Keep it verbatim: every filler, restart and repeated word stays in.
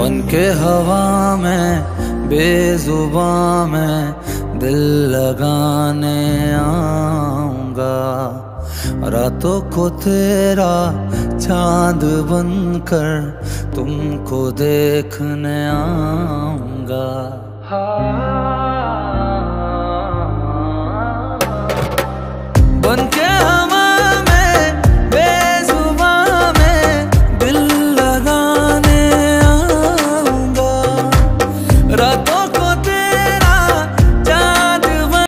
बन के हवा में बेजुबां में दिल लगाने आऊंगा। रातों को तेरा चांद बनकर तुमको देखने आऊंगा।